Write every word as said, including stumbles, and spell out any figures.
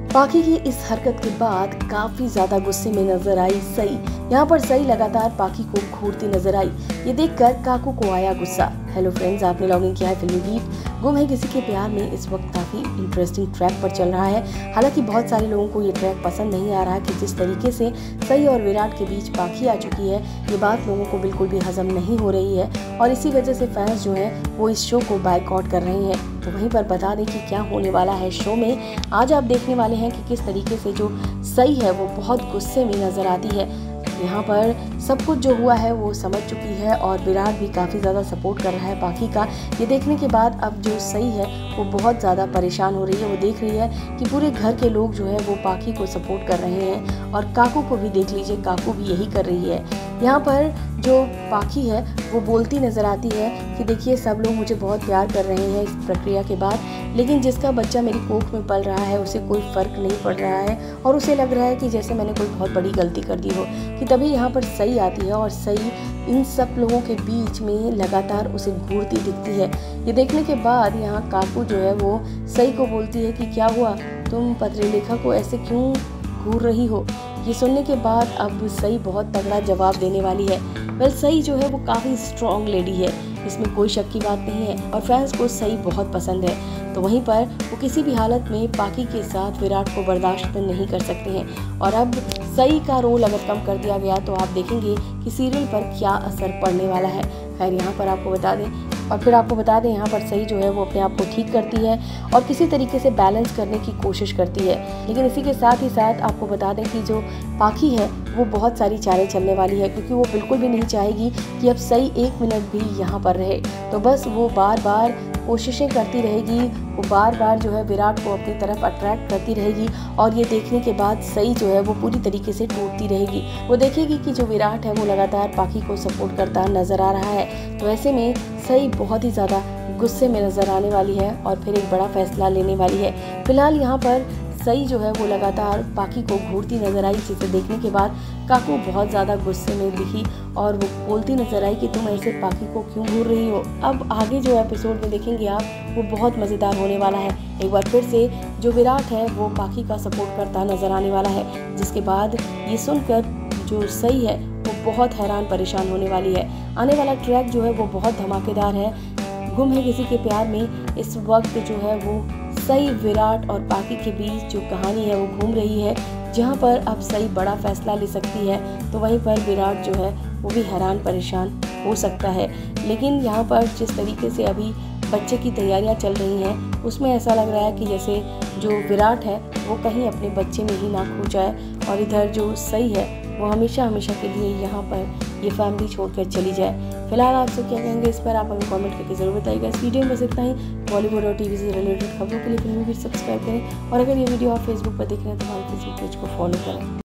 पाखी की इस हरकत के बाद काफी ज्यादा गुस्से में नजर आई सई। यहाँ पर सई लगातार पाखी को घूरती नजर आई। ये देखकर काकू को आया गुस्सा। हेलो फ्रेंड्स, आपने लॉगिन किया है फिल्मी बीट। गुम है किसी के प्यार में इस वक्त काफी इंटरेस्टिंग ट्रैक पर चल रहा है। हालांकि बहुत सारे लोगों को ये ट्रैक पसंद नहीं आ रहा कि जिस तरीके से सई और विराट के बीच पाखी आ चुकी है, ये बात लोगों को बिल्कुल भी हजम नहीं हो रही है और इसी वजह से फैंस जो है वो इस शो को बायकॉट कर रहे हैं। तो वहीं पर बता दें कि क्या होने वाला है शो में। आज आप देखने वाले हैं कि किस तरीके से जो सई है वो बहुत गुस्से में नजर आती है। यहाँ पर सब कुछ जो हुआ है वो समझ चुकी है और विराट भी काफ़ी ज़्यादा सपोर्ट कर रहा है पाखी का। ये देखने के बाद अब जो सई है वो बहुत ज़्यादा परेशान हो रही है। वो देख रही है कि पूरे घर के लोग जो है वो पाखी को सपोर्ट कर रहे हैं और काकू को भी देख लीजिए, काकू भी यही कर रही है। यहाँ पर जो पाखी है वो बोलती नज़र आती है कि देखिए सब लोग मुझे बहुत प्यार कर रहे हैं इस प्रक्रिया के बाद, लेकिन जिसका बच्चा मेरी कोख में पल रहा है उसे कोई फ़र्क नहीं पड़ रहा है और उसे लग रहा है कि जैसे मैंने कोई बहुत बड़ी गलती कर दी हो। कि तभी यहाँ पर सई आती है और सई इन सब लोगों के बीच में लगातार उसे घूरती दिखती है। ये देखने के बाद यहाँ काकू जो है वो सई को बोलती है कि क्या हुआ, तुम पत्रलेखा को ऐसे क्यों घूर रही हो। ये सुनने के बाद अब सई बहुत तगड़ा जवाब देने वाली है। वेल सई जो है वो काफ़ी स्ट्रॉन्ग लेडी है, इसमें कोई शक की बात नहीं है और फैंस को सई बहुत पसंद है। तो वहीं पर वो किसी भी हालत में पाखी के साथ विराट को बर्दाश्त नहीं कर सकते हैं और अब सई का रोल अगर कम कर दिया गया तो आप देखेंगे कि सीरियल पर क्या असर पड़ने वाला है। खैर यहाँ पर आपको बता दें और फिर आपको बता दें यहाँ पर सई जो है वो अपने आप को ठीक करती है और किसी तरीके से बैलेंस करने की कोशिश करती है। लेकिन इसी के साथ ही साथ आपको बता दें कि जो पाखी है वो बहुत सारी चालें चलने वाली है, क्योंकि वो बिल्कुल भी नहीं चाहेगी कि अब सई एक मिनट भी यहाँ पर रहे। तो बस वो बार बार कोशिशें करती रहेगी, वो बार बार जो है विराट को अपनी तरफ अट्रैक्ट करती रहेगी और ये देखने के बाद सई जो है वो पूरी तरीके से टूटती रहेगी। वो देखेगी कि जो विराट है वो लगातार पाखी को सपोर्ट करता नज़र आ रहा है। तो ऐसे में सई बहुत ही ज़्यादा गुस्से में नज़र आने वाली है और फिर एक बड़ा फैसला लेने वाली है। फिलहाल यहाँ पर सई जो है वो लगातार पाखी को घूरती नजर आई, जिसे देखने के बाद काकू बहुत ज़्यादा गुस्से में दिखी और वो बोलती नजर आई कि तुम ऐसे पाखी को क्यों घूर रही हो। अब आगे जो एपिसोड में देखेंगे आप वो बहुत मज़ेदार होने वाला है। एक बार फिर से जो विराट है वो पाखी का सपोर्ट करता नजर आने वाला है, जिसके बाद ये सुनकर जो सई है वो बहुत हैरान परेशान होने वाली है। आने वाला ट्रैक जो है वो बहुत धमाकेदार है। गुम है किसी के प्यार में इस वक्त जो है वो सई, विराट और पाखी के बीच जो कहानी है वो घूम रही है, जहां पर अब सई बड़ा फैसला ले सकती है तो वहीं पर विराट जो है वो भी हैरान परेशान हो सकता है। लेकिन यहाँ पर जिस तरीके से अभी बच्चे की तैयारियां चल रही हैं उसमें ऐसा लग रहा है कि जैसे जो विराट है वो कहीं अपने बच्चे में ही ना खो जाए और इधर जो सई है वो हमेशा हमेशा के लिए यहाँ पर ये फैमिली छोड़कर चली जाए। फिलहाल आपसे क्या कहेंगे इस पर आप हमें कमेंट करके जरूर बताइएगा। इस वीडियो में बस इतना ही। बॉलीवुड और टीवी से रिलेटेड खबरों के लिए फिल्मी बीट सब्सक्राइब करें और अगर ये वीडियो आप फेसबुक पर देख रहे हैं तो हमारे फेसबुक पेज को फॉलो करें।